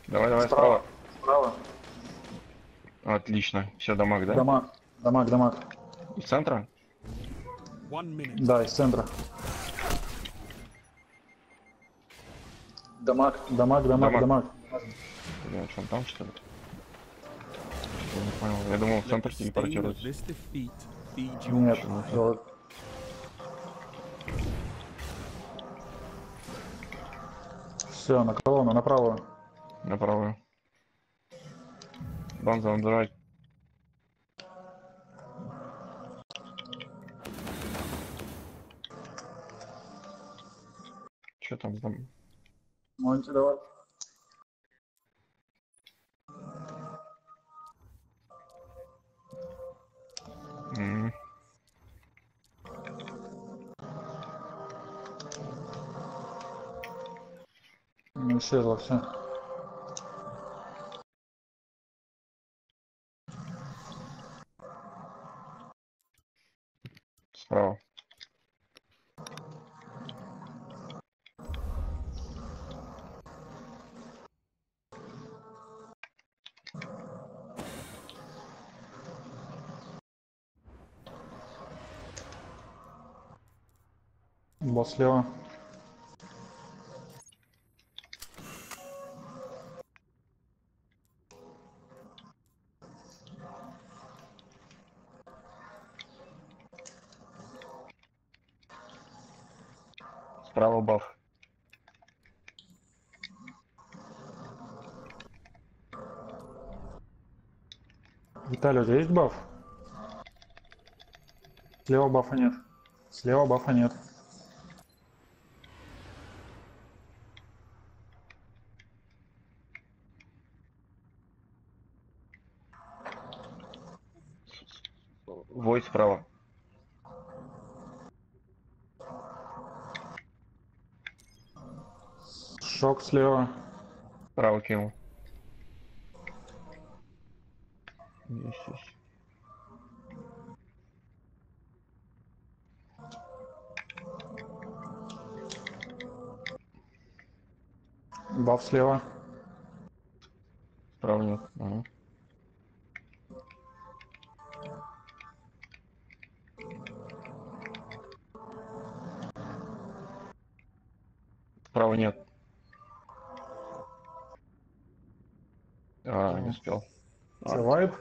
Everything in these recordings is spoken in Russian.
Давай, давай, Справа. справа. Справа. Отлично. Все, дамаг, да? Дамаг. Дамаг, дамаг. Из центра? Да, из центра. Дамаг, дамаг, дамаг, Дамаг. дамаг. Блин, что он там, что ли? Я не понял. Я думал, в центр телепортируется. Нет. Почему-то. Вот. Все, на колонну, направо. Направо. Банза, давай. Что там? Монти, давай. М. Ну, исчезло все. Справа. Босс слева. Справа баф. Виталий, у тебя есть баф? Слева бафа нет. Слева бафа нет. Войд справа. Шок слева. Справа кинул. Есть. Баф слева. Справа нет. Ага. Справа нет. Не успел. Че, вайп?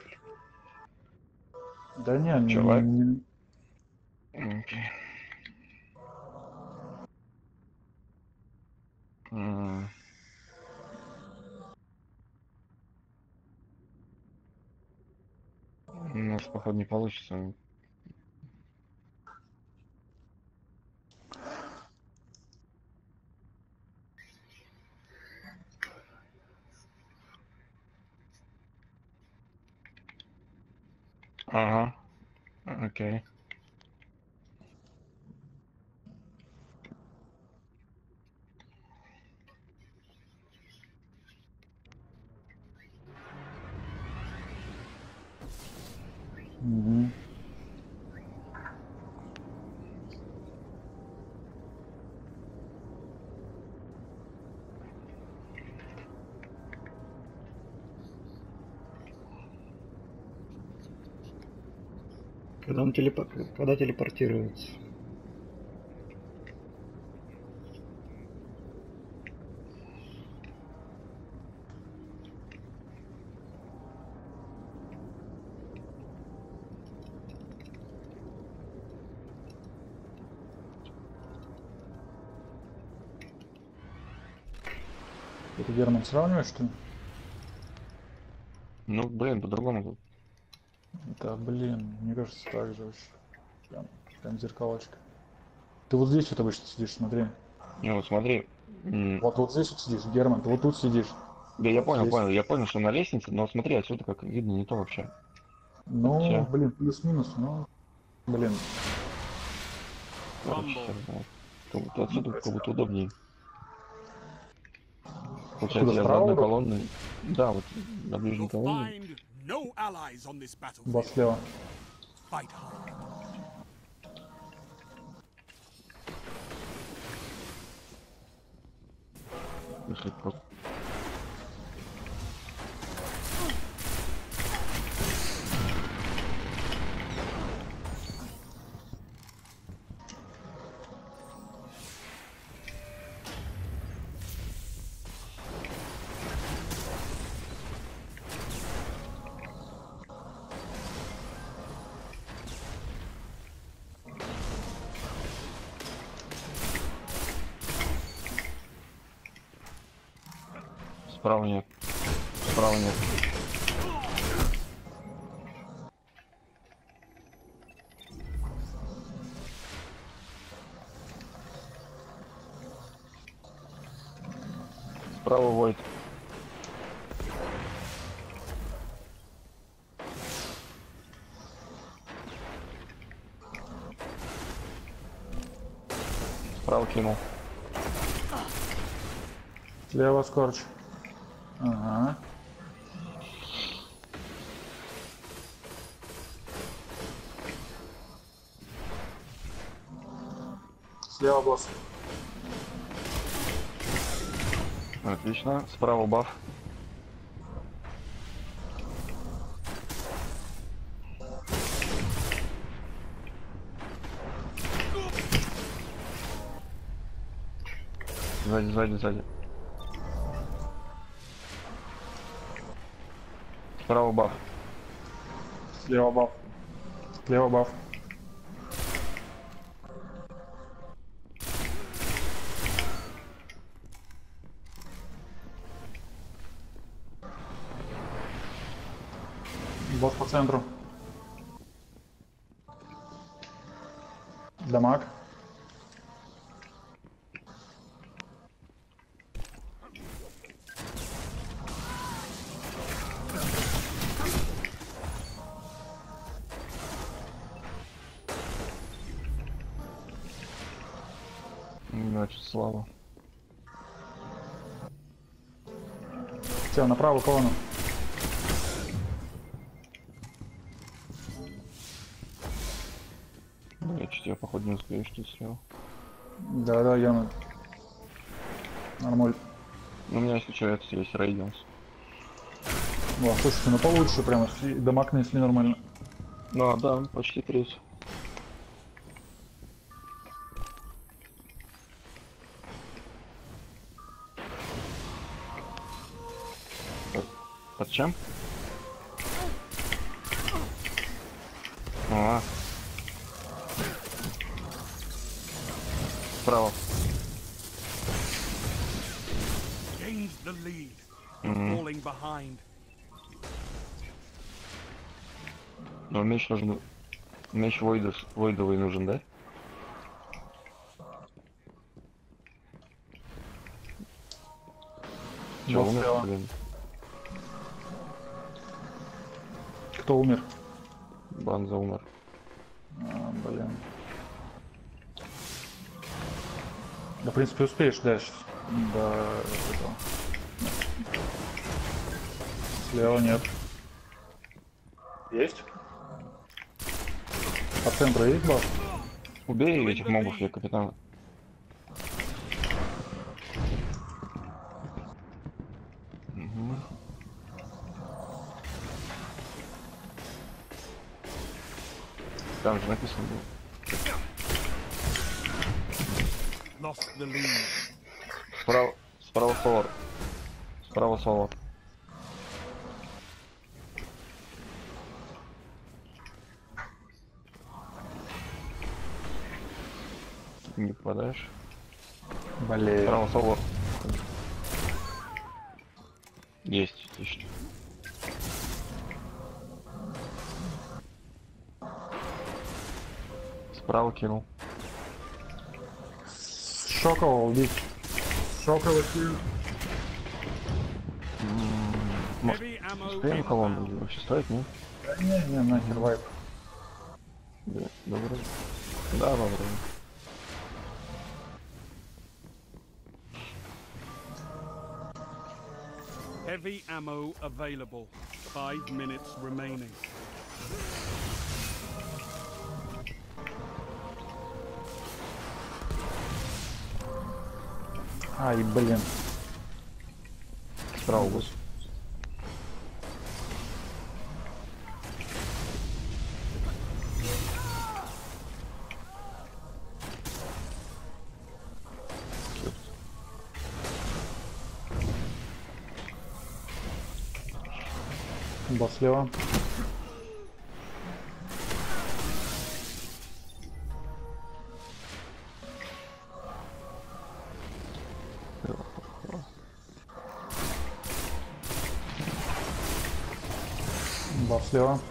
Да не, Че, вайп? не. Окей. У нас, походу, не получится. Ага. Окей. Угу. Когда телепортируется? Это Герман сравниваешь, что ли? Ну, блин, по-другому. Да, блин, мне кажется, так же вообще. Прям зеркалочка. Ты вот здесь вот обычно сидишь, смотри. Ну, вот смотри. Вот здесь вот сидишь, Герман, ты вот тут сидишь. Да, я Вот здесь. понял. Я понял, что на лестнице, но смотри, отсюда как видно не то вообще. Ну, Хотя, блин, плюс-минус, но, блин. короче, хер знает. Как будто отсюда как будто удобнее. Откуда, Получается, я за справа одной вроде? колонной. Да, вот на ближней You'll колонне. find no allies on this Босс battlefield. слева. Fight hard. Если просто Справа нет. Справа нет. Справа Войд. Справа кинул. Слева Скорч. Ага. Слева босс. Отлично. Справа баф. Сзади, сзади, сзади. Справа баф. Слева баф. Слева баф. Босс по центру. Дамаг. Значит, слава. Все, направо колонну. Я чуть я походу не успею, что слева. Да, я нормально. У меня если что, это есть Рейдианс. О, слушайте, ну получше прямо. Дамаг нанесли нормально. Ну да, почти 30. Под чем? А. Справа. Gained the lead. Мгм. Falling behind. Но меч нужен. Меч Войдовый нужен, да? Чё, Босс умер, слева. блин? Кто умер? Банза умер. Блин. Да, в принципе, успеешь дальше. Да, этого. Слева нет. Есть? По центру есть баф? Убей этих мобов, я капитан. Мгм. Там же написано было. Lost the lead. Справа Солар. Справа Солар. Не попадаешь. Блин. Справа Солар. Есть, отлично. Справа кинул. Шокового убить. Шокового сильно. Может, Heavy ammo успеем колонну? inbound. Вообще стоит, нет? Не, нахер вайп. Да, добро. Да, добро. Heavy ammo available. 5 minutes remaining. Ай, блин. Справа босс. Босс слева. Баф слева.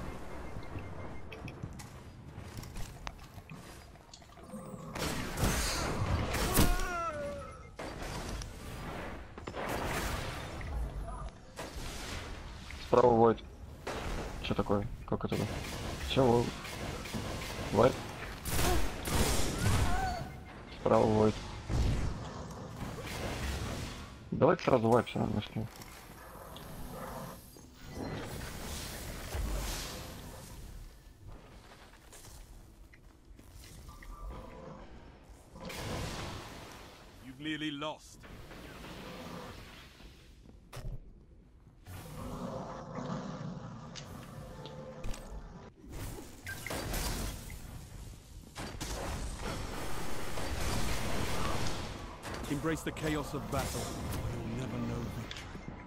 Справа Войд. Что такое? Как это? Чего? Войд? Справа Войд. Давайте сразу вайп все равно нашли. You've nearly lost. Embrace the chaos of battle. You'll never know victory.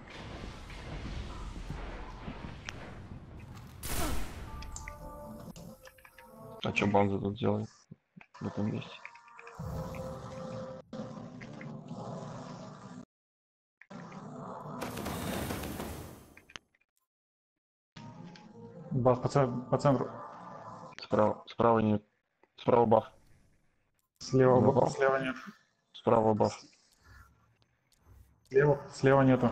А что Банза тут делает в этом месте? Баф по центру. Справа нет. Справа баф. Слева, Ну, баф, слева нет. Справа баф. Слева нету.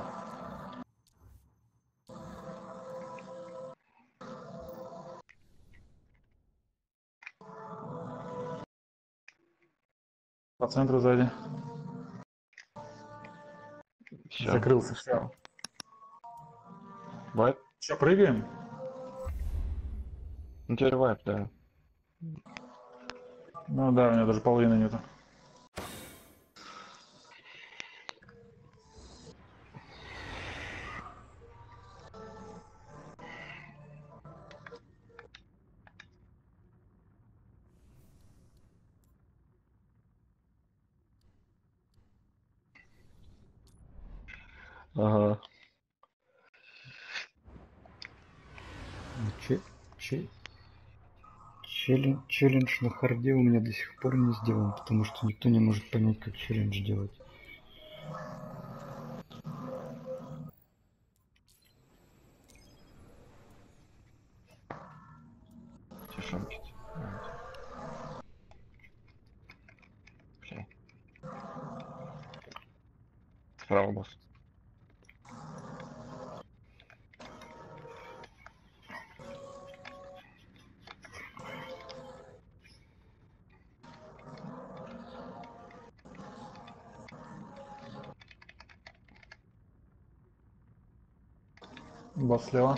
По центру сзади. Всё. Закрылся, все. Вайп? Че, прыгаем? Ну теперь вайп, да. Ну да, у меня даже половины нету. Ага. Челлендж на харде у меня до сих пор не сделан, потому что никто не может понять, как челлендж делать. Тишинки. Все. Справа босс. Баф слева.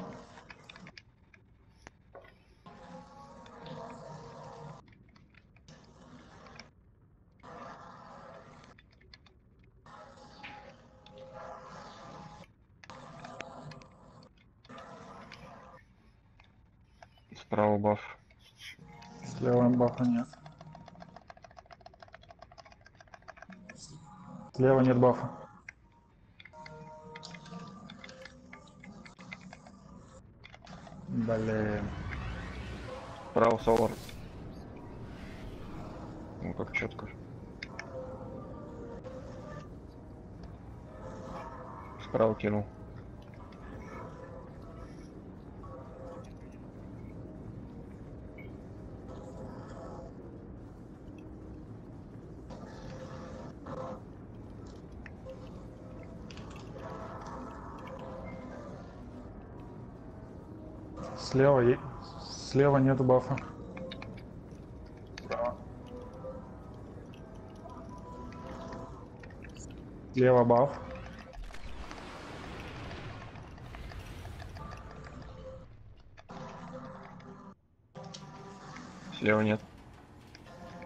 Справа баф. Слева бафа нет. Слева нет бафа. Блин. Справа Солар. Ну как четко. Справа кинул. Слева нету бафа. Справа. Слева баф. Слева нет.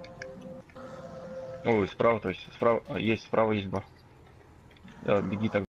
Ой, справа, то есть справа есть баф. Да, беги так.